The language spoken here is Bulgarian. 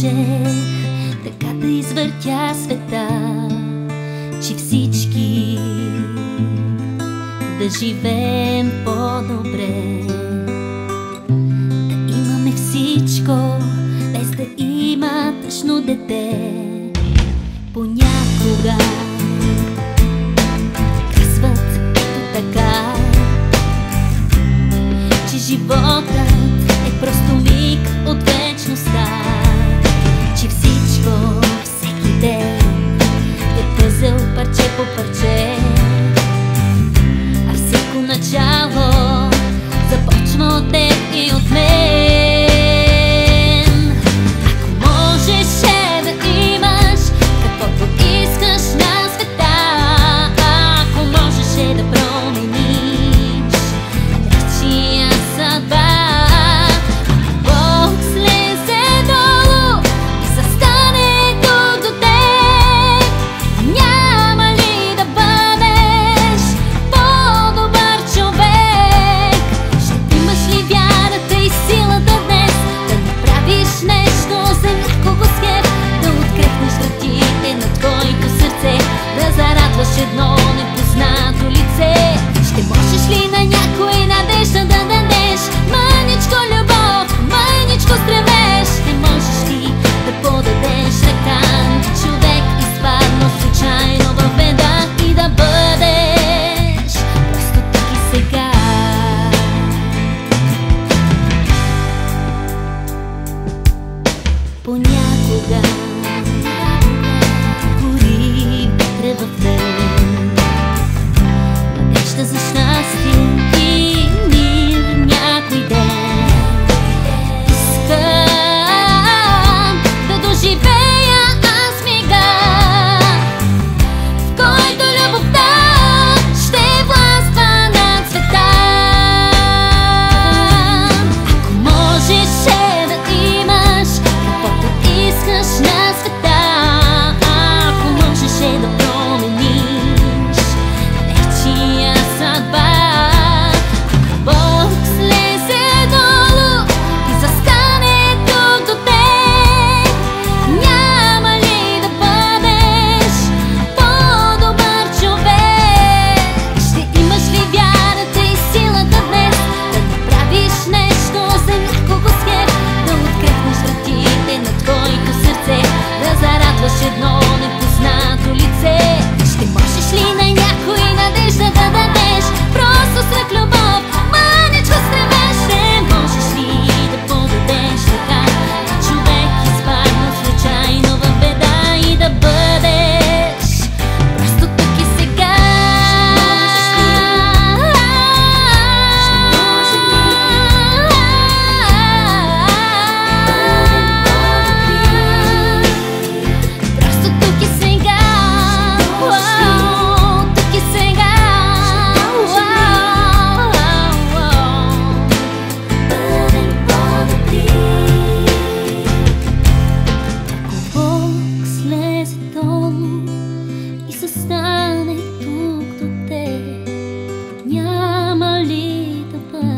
може така да извъртя света, че всички да живеем по-добре, да имаме всичко, без да има тъжно дете. Понякога казват ето така, че животът е просто миг от вечността, че всичко всеки ден е пъзел парче по парче, а всяко начало започва от теб и от мен. Ако можеше да имаш каквото искаш на света, ако можеше да промениш нечия съдба, Бог слезе долу и застане тук до теб, няма ли да бъдеш по-добър човек? Ще имаш ли вярата и силата днес да направиш нещо за някого с теб, да открехнеш вратите на твоето сърце, да зарадваш едно непознато лице? Ще можеш ли на някой надежда да дадеш мъничко любов, мъничко стремеж? Ще можеш ли да подадеш ръка на човек, изпаднал случайно в беда, и да бъдеш просто тук и сега? Понякога гори вътре в мен надежда за щастие и мир някой ден. Искам да доживея аз мига, в който любовта ще властва над света. Ако можеше да имаш каквото искаш на света, ако можеше да промениш нечия съдба, Бог слезе долу и застане тук до теб, няма ли да бъдеш по-добър човек? Ще имаш ли вярата и силата днес да направиш нещо за някого с теб, да открехнеш вратите на твоето сърце, да зарадваш едно непознато лице? Ще можеш ли на някой надежда да дадеш просто свет, любов, мъничко стремеж? Ще можеш ли да подадеш ръка на човек, изпаднал случайно в беда, и да бъдеш просто тук и сега? Просто тук и сега, тук и сега, бъдем по-добри. Ако Бог слезе долу и застане тук до теб, няма ли да бъдеш